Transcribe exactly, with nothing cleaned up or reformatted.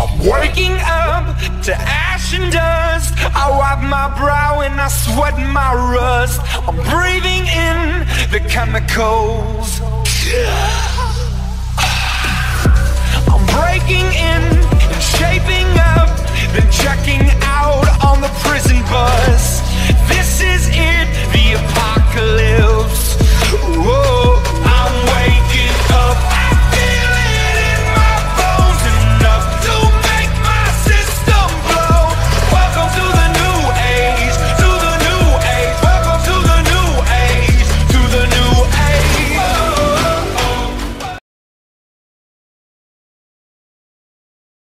I'm waking up to ash and dust. I wipe my brow and I sweat my rust. I'm breathing in the chemicals. I'm breaking in and shaping up, then checking out on the prison bus. This is it.